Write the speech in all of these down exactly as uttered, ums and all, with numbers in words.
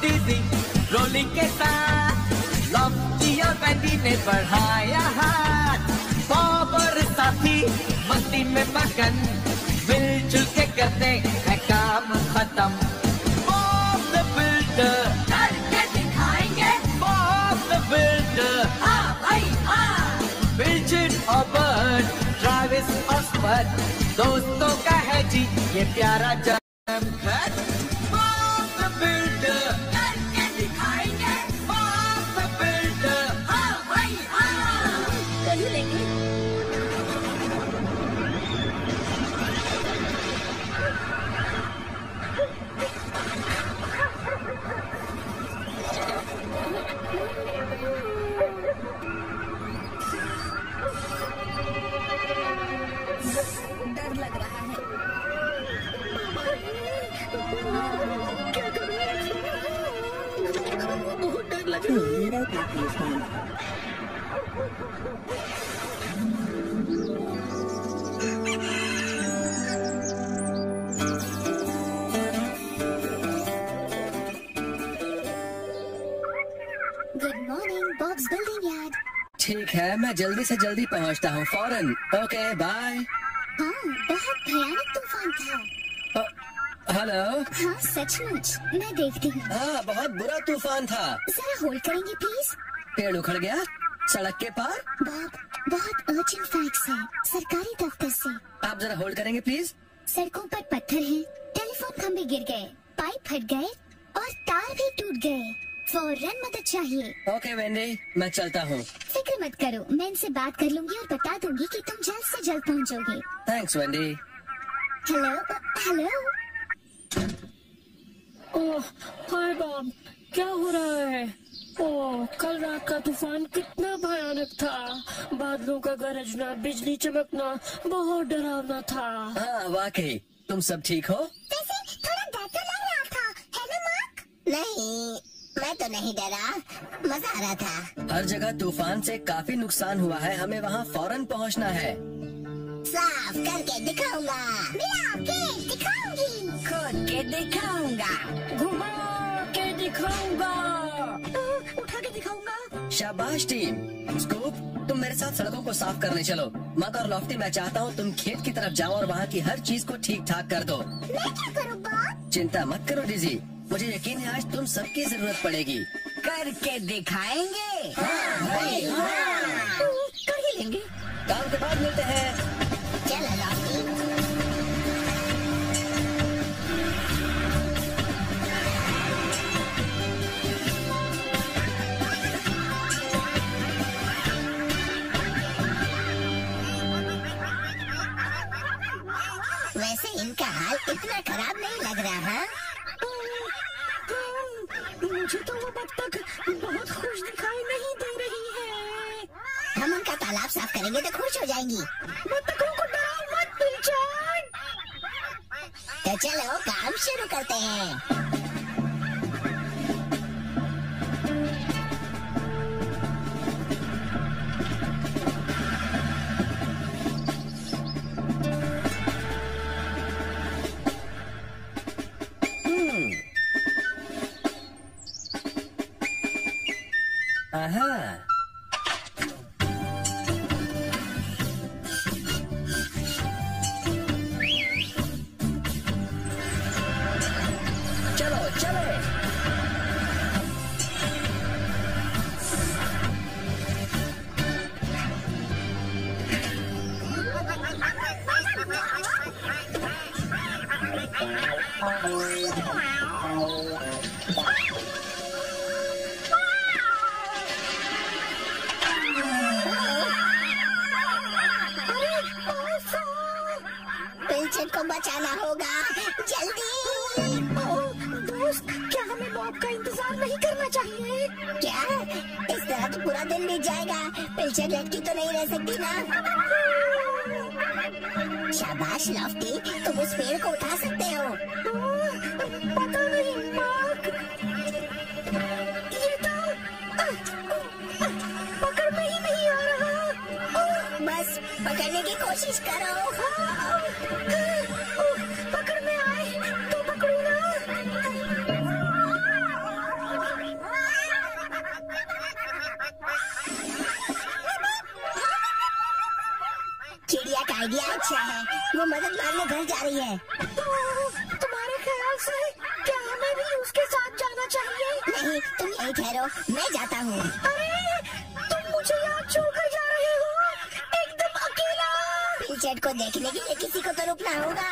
DG rolling के साथ Lofty और वेंडी ने बढ़ाया हाथ। बॉब और साथी मस्ती में मगन, मिलजुल के करते हैं काम खत्म। बॉब द बिल्डर करके दिखाएंगे, बॉब द बिल्डर हाँ भाई हाँ। बिल्जिट और बर्ड, ट्रैविस और स्पट, दोस्तों का है जी ये प्यारा जमघट। बॉब द बिल्डर करके दिखाएंगे, बॉब द बिल्डर हाँ भाई हाँ। कर ही लेंगे। डर लग रहा है। क्या करूं? बहुत डर लग रहा है। Good morning Bob's building yard. ठीक है, मैं जल्दी से जल्दी पहुंचता हूँ फौरन। Okay bye. हाँ, बहुत भयानक तूफान था। हेलो। हाँ सचमुच, मैं देखती हूँ। हाँ, बहुत बुरा तूफान था। जरा होल्ड करेंगे प्लीज? पेड़ उखड़ गया सड़क के पार। बॉब, बहुत अर्जेंट फैक्ट्स है सरकारी दफ्तर से। आप जरा होल्ड करेंगे प्लीज? सड़कों पर पत्थर हैं, टेलीफोन खंभे गिर गए, पाइप फट गए और तार भी टूट गए। फौरन मदद चाहिए। ओके वेंडी, मैं चलता हूँ। फिक्र मत करो, मैं इनसे बात कर लूंगी और बता दूंगी कि तुम जल्द से जल्द पहुँचोगे। Thanks Wendy. Hello hello. Oh hi Bob, क्या हो रहा है? ओह, कल रात का तूफान कितना भयानक था। बादलों का गरजना, बिजली चमकना बहुत डरावना था। हाँ वाकई। तुम सब ठीक हो? वैसे थोड़ा डर तो लग रहा था, है ना मार्क? नहीं, मैं तो नहीं डरा, मजा आ रहा था। हर जगह तूफान से काफी नुकसान हुआ है, हमें वहाँ फौरन पहुँचना है। साफ करके दिखाऊंगा। मैं आपके दिखाऊंगी। खुद के दिखाऊंगा। घुमा के दिखाऊंगा। उठा के दिखाऊंगा। शाबाश टीम। स्कूप, तुम मेरे साथ सड़कों को साफ करने चलो। मत और लॉफ्टी, मैं चाहता हूँ तुम खेत की तरफ जाओ और वहाँ की हर चीज को ठीक ठाक कर दो। मैं क्या करूँ बॉब? चिंता मत करो डिजी, मुझे यकीन है आज तुम सबकी जरूरत पड़ेगी। करके दिखाएंगे। हाँ भाई हाँ। कर ही लेंगे। काम के बाद मिलते हैं। चलो लॉफ्टी। वैसे इनका हाल इतना खराब नहीं लग रहा है। मुझे तो वो बत्तख बहुत खुश दिखाई नहीं दे रही है। हम उनका तालाब साफ करेंगे तो खुश हो जाएंगी। बत्तखों को डराओ मत पिलचन। तो चलो काम शुरू करते हैं। हाँ। चलो चलो। पिलचन को बचाना होगा, जल्दी। दोस्त, क्या हमें बॉब का इंतजार नहीं करना चाहिए? क्या इस तरह तो पूरा दिन बीत जाएगा। पिलचन लटकी तो नहीं रह सकती ना। शाबाश लॉफ्टी, तुम उस पेड़ को उठा सकते हो। पता नहीं मार्क, ये तो पकड़ में ही नहीं आ रहा। बस पकड़ने की कोशिश करो। पकड़ में आए तो पकड़ो ना। चिड़िया का आइडिया अच्छा है, वो मदद मांगने घर जा रही है। तुम्हारे ख्याल से क्या हमें भी उसके साथ जाना चाहिए? नहीं, तुम यही ठहरो, मैं जाता हूँ। अरे तुम मुझे यहाँ छोड़कर जा रहे हो, एकदम अकेला। पिलचैट को देखने के लिए किसी को तो रुकना होगा।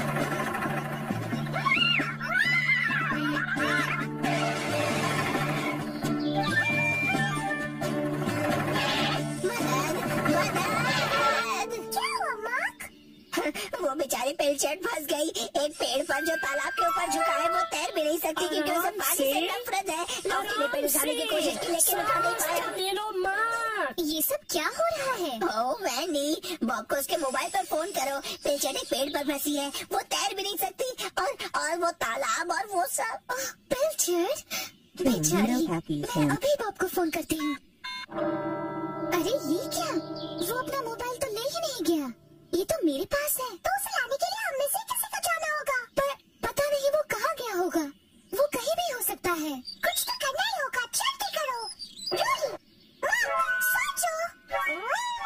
वो बेचारी पिलचैट फंस गई एक पेड़ पर जो तालाब के ऊपर झुका है। वो तैर भी नहीं सकती क्योंकि उसे पानी से नफरत है। लॉफ्टी ने पेड़ उठाने की कोशिश की लेकिन उठा नहीं पाया। ये सब क्या हो रहा है? ओ वैंडी, बॉब को उसके मोबाइल पर फोन करो। पिलचैट एक पेड़ पर फंसी है, वो तैर भी नहीं सकती और और वो तालाब और वो सब। पिलचैट बेचारी, मैं अभी बॉब को फोन करती हूँ। अरे ये क्या, वो अपना मोबाइल तो ले ही नहीं गया। ये तो मेरे पास है, तो उसे लाने के लिए हम में से किसी को जाना होगा। पर पता नहीं वो कहाँ गया होगा, वो कहीं भी हो सकता है। कुछ तो करना ही होगा, जल्दी करो। रूही, मॉम, सोचो।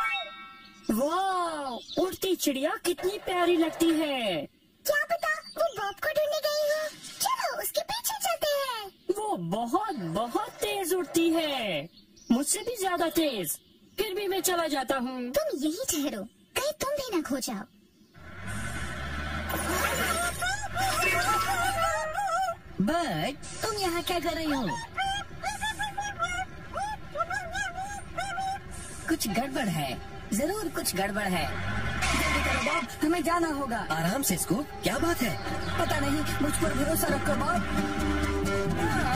वाह, उड़ती चिड़िया कितनी प्यारी लगती है। क्या पता वो बॉब को ढूंढने गई हो। चलो उसके पीछे चलते हैं। वो बहुत बहुत तेज उड़ती है, मुझसे भी ज्यादा तेज। फिर भी मैं चला जाता हूँ। तुम यही ठहरो, कहीं तुम भी ना खो जाओ। बट तुम यहाँ क्या कर रही हो? कुछ गड़बड़ है, जरूर कुछ गड़बड़ है। जल्दी करो बॉब, हमें जाना होगा। आराम से स्कूप, क्या बात है? पता नहीं, मुझ पर भरोसा रखो बॉब।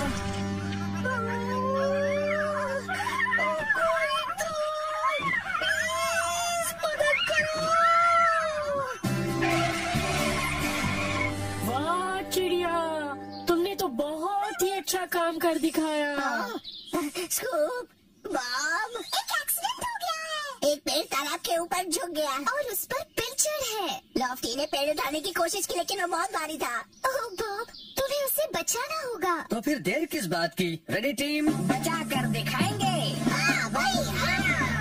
वाह चिड़िया, तुमने तो बहुत ही अच्छा काम कर दिखाया। स्कूप, बॉब, एक एक्सीडेंट हो गया है। एक पेड़ तालाब के ऊपर झुक गया और उस पर पिलचैट है। लॉफ्टी ने पेड़ उठाने की कोशिश की लेकिन वो बहुत भारी था। ओह बॉब, तुम्हें उसे बचाना होगा। तो फिर देर किस बात की? Ready team? बचा कर दिखाएंगे। हाँ भाई हाँ।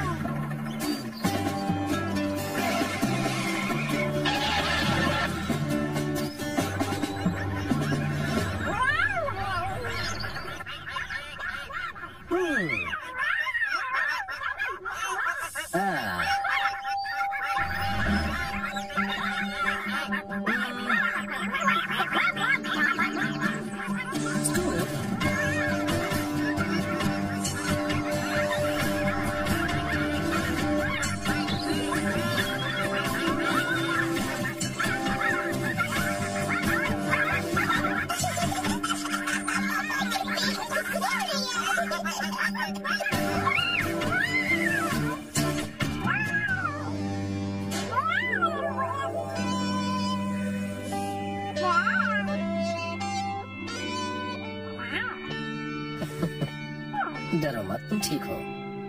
डरो मत, तुम ठीक हो।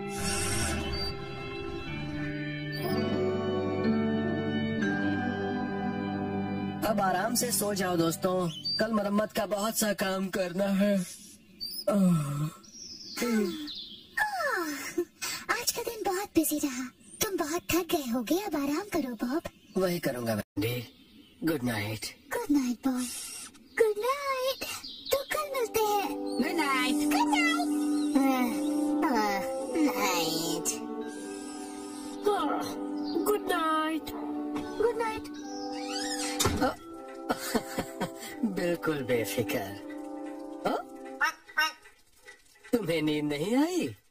अब आराम से सो जाओ दोस्तों, कल मरम्मत का बहुत सा काम करना है। आज का दिन बहुत बिजी रहा, तुम बहुत थक गए होगे, अब आराम करो बॉब। वही करूंगा Wendy. Good night. Good night Bob. Good night. तो कल मिलते हैं। Good night. Good night. Night. Good night. Good night. बिल्कुल बेफिक्र। तुम्हें नींद नहीं आई?